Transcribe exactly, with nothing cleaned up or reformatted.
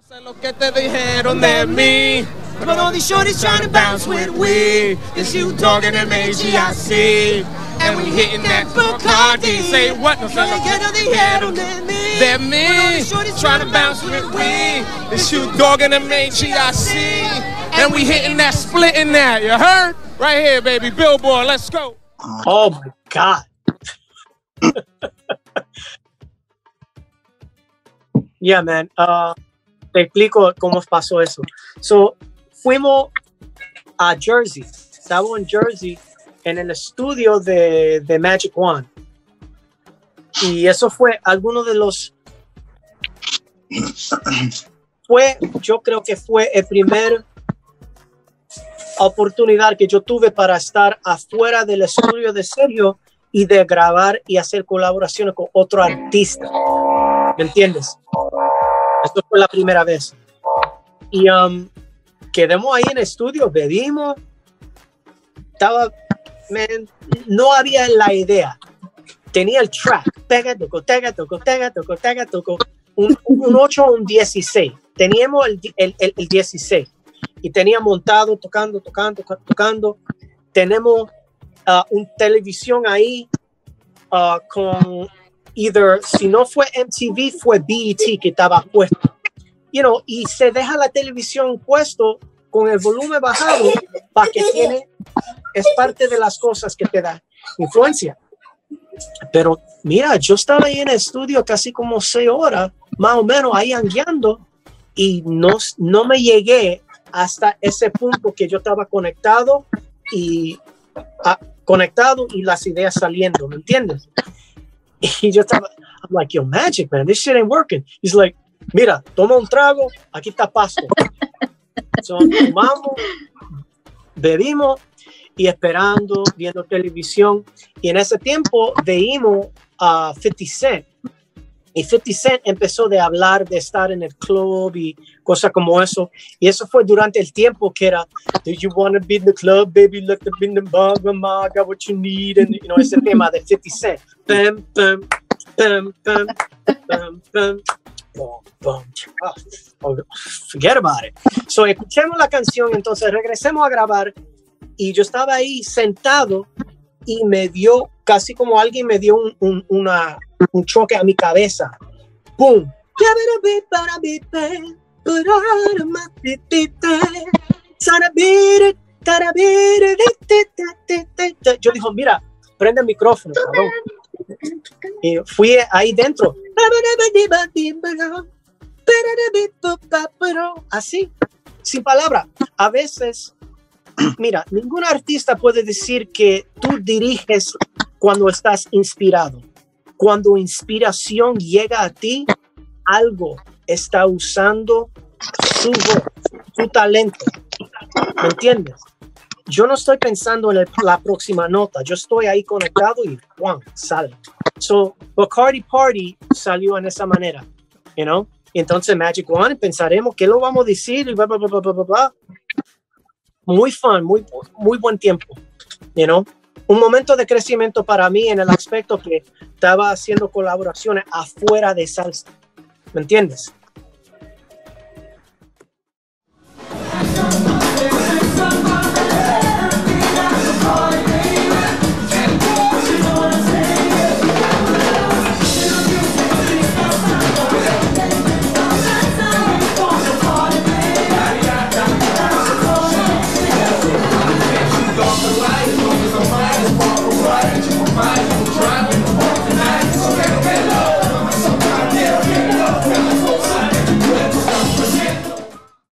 Sé lo que te dijeron de mí. But all these shorties trying to bounce with we. The Snoop Dogg and M A G I C. And we hitting that Bacardi. Say what? No sé lo que te dijeron de mí. De mí. Trying to bounce with we. The Snoop Dogg and M A G I C. And we hitting that, splitting that. You heard? Right here, baby. Billboard. Let's go. Oh my God. Yeah, man. Uh, te explico cómo pasó eso. So, fuimos a Jersey. Estábamos en Jersey en el estudio de, de Magic One. Y eso fue alguno de los... Fue, yo creo que fue el primer oportunidad que yo tuve para estar afuera del estudio de Sergio y de grabar y hacer colaboraciones con otro artista. ¿Me entiendes? Esto fue la primera vez. Y um, quedamos ahí en el estudio, bebimos. Estaba, man, no había la idea. Tenía el track. Pega, toco, tega, toco, tega, toco, tega, toco. Un, un ocho o un dieciséis. Teníamos el, el, el, el dieciséis. Y tenía montado, tocando, tocando, tocando. Tenemos uh, un televisión ahí uh, con... Either, si no fue M T V, fue B E T que estaba puesto. You know, y se deja la televisión puesto con el volumen bajado para que tiene, es parte de las cosas que te da influencia. Pero mira, yo estaba ahí en el estudio casi como seis horas, más o menos, ahí anguiando, y no, no me llegué hasta ese punto que yo estaba conectado y a, conectado y las ideas saliendo, ¿me entiendes? Y yo estaba, I'm like, yo, Magic, man, this shit ain't working. He's like, mira, toma un trago, aquí está pasto. So, tomamos, bebimos y esperando, viendo televisión. Y en ese tiempo veímos a fifty Cent. Y fifty Cent empezó de hablar de estar en el club y cosas como eso. Y eso fue durante el tiempo que era, do you want to be in the club, baby? Look up in the bar, mama, I got what you need. And, you know, ese tema de fifty Cent. Bam, bam, bam, bam, bam, bam. Boom, boom. Oh, forget about it. So, escuchemos la canción, entonces regresemos a grabar. Y yo estaba ahí sentado y me dio, casi como alguien me dio un, un, una, un choque a mi cabeza. ¡Boom! Yo dije, mira, prende el micrófono, cabrón. Y fui ahí dentro. Así, sin palabra. A veces, mira, ningún artista puede decir que tú diriges cuando estás inspirado. Cuando inspiración llega a ti, algo está usando su voz, su talento. ¿Me entiendes? Yo no estoy pensando en el, la próxima nota. Yo estoy ahí conectado y ¡guau! Sale. So, Bacardi Party salió en esa manera, you know? Y entonces Magic One, pensaremos qué lo vamos a decir y bla, bla, bla, bla, bla, bla. Muy fun, muy, muy buen tiempo, you know? Un momento de crecimiento para mí en el aspecto que estaba haciendo colaboraciones afuera de salsa. ¿Me entiendes?